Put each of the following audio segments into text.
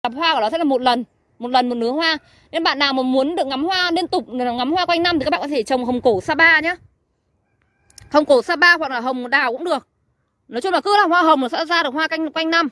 hoa của nó sẽ là một lần một nứa hoa. Nên bạn nào mà muốn được ngắm hoa liên tục, ngắm hoa quanh năm thì các bạn có thể trồng hồng cổ Sapa nhé. Hồng cổ Sapa hoặc là hồng đào cũng được. Nói chung là cứ là hoa hồng nó sẽ ra được hoa quanh năm.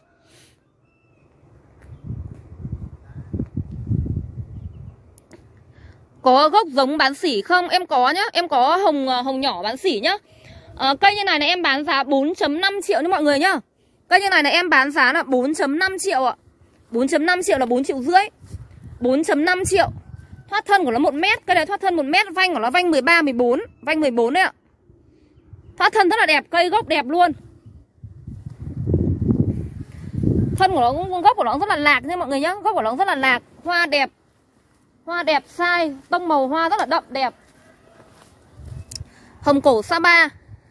Có gốc giống bán sỉ không? Em có nhá, em có hồng nhỏ bán sỉ nhá. Cây như này là em bán giá 4,5 triệu nha mọi người nhá. Cây như này là em bán giá là 4,5 triệu ạ. 4,5 triệu là 4,5 triệu. 4,5 triệu. Thoát thân của nó 1 mét. Cây này thoát thân 1 mét. Vanh của nó vanh 13, 14. Vanh 14 đấy ạ. Thoát thân rất là đẹp. Cây gốc đẹp luôn. Thân của nó, gốc của nó rất là lạc nha mọi người nhá. Gốc của nó rất là lạc. Hoa đẹp. Hoa đẹp sai. Tông màu hoa rất là đậm đẹp. Hồng cổ Sapa.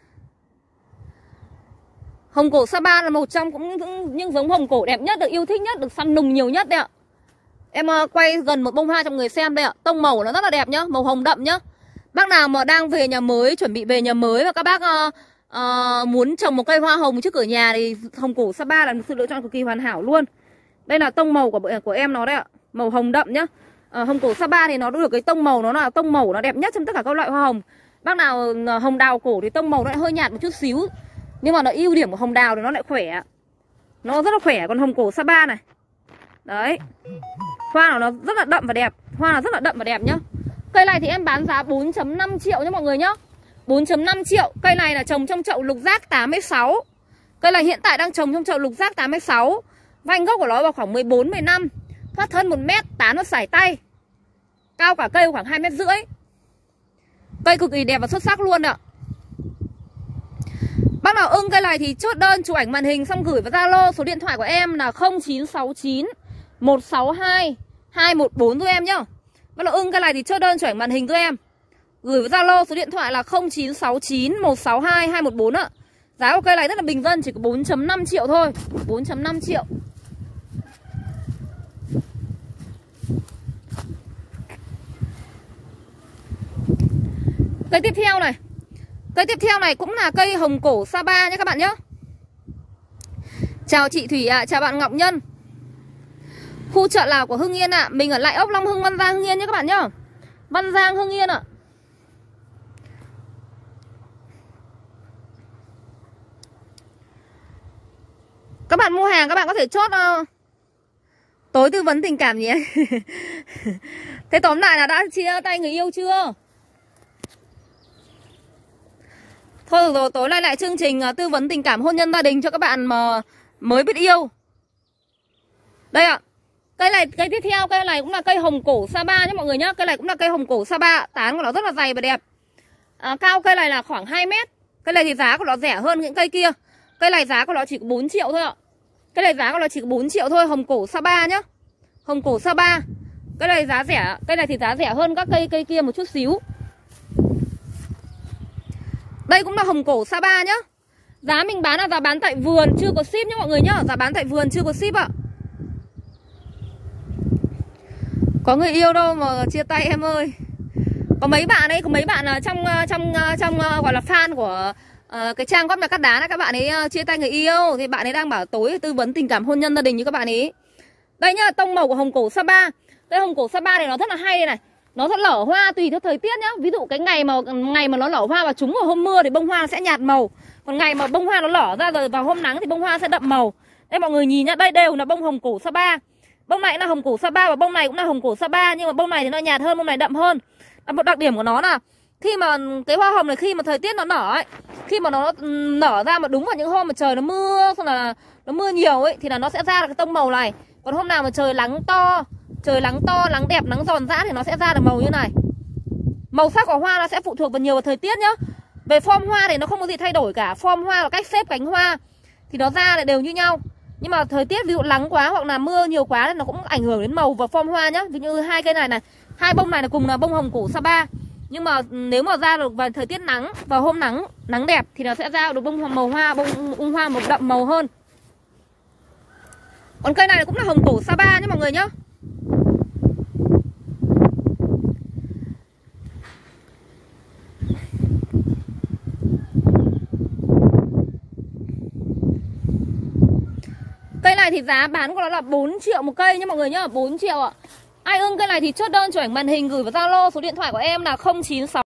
Hồng cổ Sapa là một trong những giống hồng cổ đẹp nhất, được yêu thích nhất, được săn lùng nhiều nhất đấy ạ. Em quay gần một bông hoa cho người xem đây ạ. Tông màu nó rất là đẹp nhá, màu hồng đậm nhá. Bác nào mà đang về nhà mới, chuẩn bị về nhà mới và các bác muốn trồng một cây hoa hồng trước cửa nhà thì hồng cổ Sapa là một sự lựa chọn cực kỳ hoàn hảo luôn. Đây là tông màu của em nó đấy ạ, màu hồng đậm nhá. Hồng cổ Sapa thì nó được cái tông màu, nó là tông màu nó đẹp nhất trong tất cả các loại hoa hồng. Bác nào hồng đào cổ thì tông màu nó lại hơi nhạt một chút xíu, nhưng mà nó ưu điểm của hồng đào thì nó lại khỏe. Nó rất là khỏe. Còn hồng cổ Sapa này, đấy, hoa nó rất là đậm và đẹp. Hoa là rất là đậm và đẹp nhá. Cây này thì em bán giá 4,5 triệu nhá mọi người nhá. 4,5 triệu. Cây này là trồng trong chậu lục giác 8m6. Cây này hiện tại đang trồng trong chậu lục giác 8m6. Vanh gốc của nó vào khoảng 14, 15. Thoát thân 1 mét, tán nó sải tay. Cao cả cây khoảng 2,5 m. Cây cực kỳ đẹp và xuất sắc luôn ạ. Bác nào ưng cây này thì chốt đơn chụp ảnh màn hình xong gửi vào Zalo. Số điện thoại của em là 0969 162 214 giúp em nhá. Bác nào ưng cây này thì chốt đơn chụp ảnh màn hình giúp em. Gửi vào Zalo số điện thoại là 0969 162 214 ạ. Giá của cây này rất là bình dân, chỉ có 4,5 triệu thôi. 4,5 triệu. Cây tiếp theo này. Cây tiếp theo này cũng là cây hồng cổ Sapa nhé các bạn nhé. Chào chị Thủy ạ, chào bạn Ngọc Nhân. Khu chợ Lào của Hưng Yên ạ. Mình ở lại ốc Long Hưng, Văn Giang, Hưng Yên nhé các bạn nhé. Văn Giang, Hưng Yên ạ. Các bạn mua hàng các bạn có thể chốt tối tư vấn tình cảm nhé. Thế tóm lại là đã chia tay người yêu chưa? Thôi rồi, tối nay lại chương trình tư vấn tình cảm hôn nhân gia đình cho các bạn mà mới biết yêu. Đây ạ. Cây này, cây tiếp theo, cây này cũng là cây hồng cổ Sapa nhé mọi người nhé. Cây này cũng là cây hồng cổ Sapa. Tán của nó rất là dày và đẹp. Cao cây này là khoảng 2 mét. Cây này thì giá của nó rẻ hơn những cây kia. Cây này giá của nó chỉ có 4 triệu thôi ạ. Cây này giá của nó chỉ có 4 triệu thôi. Hồng cổ Sapa nhá. Hồng cổ Sapa. Cây này giá rẻ. Cây này thì giá rẻ hơn các cây kia một chút xíu. Đây cũng là hồng cổ Sapa nhá. Giá mình bán là giá bán tại vườn, chưa có ship nhá mọi người nhá. Giá bán tại vườn chưa có ship ạ. Có người yêu đâu mà chia tay em ơi. Có mấy bạn ấy, có mấy bạn trong gọi là fan của cái trang góp nhà cắt đá này, các bạn ấy chia tay người yêu thì bạn ấy đang bảo tối tư vấn tình cảm hôn nhân gia đình như các bạn ấy. Đây nhá, tông màu của hồng cổ Sapa. Đây hồng cổ Sapa này nó rất là hay đây này. Nó sẽ nở hoa tùy theo thời tiết nhá. Ví dụ cái ngày mà nó nở hoa và trúng vào hôm mưa thì bông hoa nó sẽ nhạt màu. Còn ngày mà bông hoa nó nở ra rồi vào hôm nắng thì bông hoa sẽ đậm màu. Đây mọi người nhìn nhá, đây đều là bông hồng cổ Sapa. Bông này là hồng cổ Sapa và bông này cũng là hồng cổ Sapa, nhưng mà bông này thì nó nhạt hơn, bông này đậm hơn. Một đặc điểm của nó là khi mà cái hoa hồng này khi mà thời tiết nó nở ấy, khi mà nó nở ra mà đúng vào những hôm mà trời nó mưa, xong là nó mưa nhiều ấy thì là nó sẽ ra được cái tông màu này. Còn hôm nào mà trời nắng to, nắng đẹp, nắng giòn giã thì nó sẽ ra được màu như này. Màu sắc của hoa nó sẽ phụ thuộc vào nhiều vào thời tiết nhá. Về form hoa thì nó không có gì thay đổi cả. Form hoa và cách xếp cánh hoa thì nó ra lại đều như nhau. Nhưng mà thời tiết ví dụ nắng quá hoặc là mưa nhiều quá thì nó cũng ảnh hưởng đến màu và form hoa nhá. Ví dụ như hai cây này này, hai bông này là cùng là bông hồng cổ Sapa. Nhưng mà nếu mà ra được vào thời tiết nắng, vào hôm nắng đẹp thì nó sẽ ra được bông màu hoa, bông hoa màu đậm màu hơn. Còn cây này cũng là hồng cổ Sapa nhé mọi người nhá. Cây này thì cái giá bán của nó là 4 triệu một cây nhá mọi người nhá, 4 triệu ạ. Ai ưng cây này thì chốt đơn cho ảnh màn hình gửi vào Zalo, số điện thoại của em là 0964